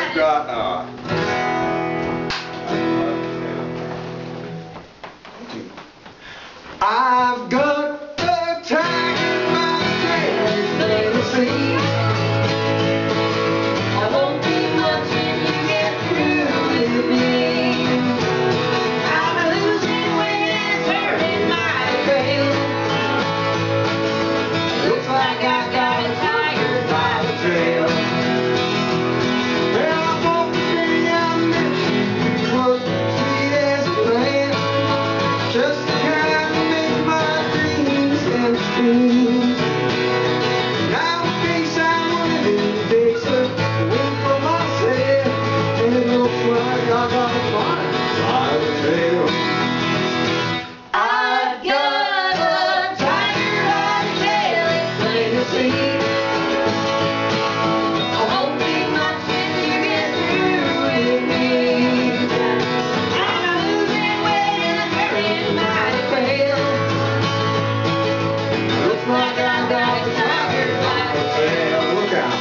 I've got I've got the tiger by the tail, let me see. I won't be much when you get through with me. I'm losing weight and turning my tail. Looks like I've got a tiger by the tail. Well, I won't be I met you was sweet as a plant, just the kind to make my dreams and dreams. Now the face I'm living takes a win for myself, and it looks like I got a fire by the tail. I've got a tiger by the tail, it's plain to see. I won't be much when you get through with me. I'm losing weight and I'm hurting my tail. Looks like I've got a tiger by the tail. Look out.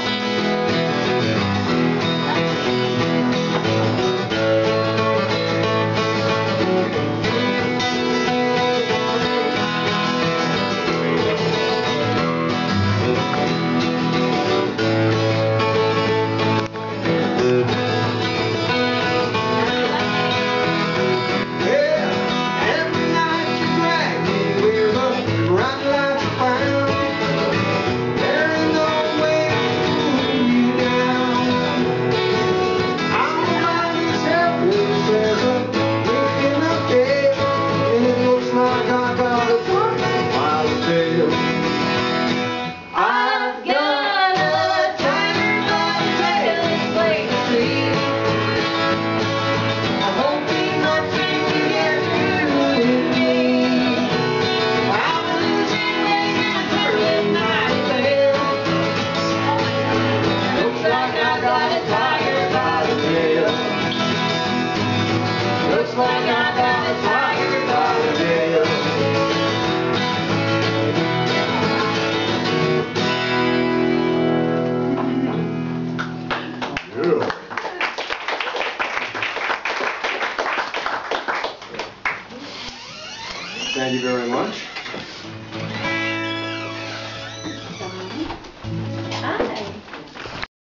Looks like I got a tiger by the tail. Yeah. Thank you very much.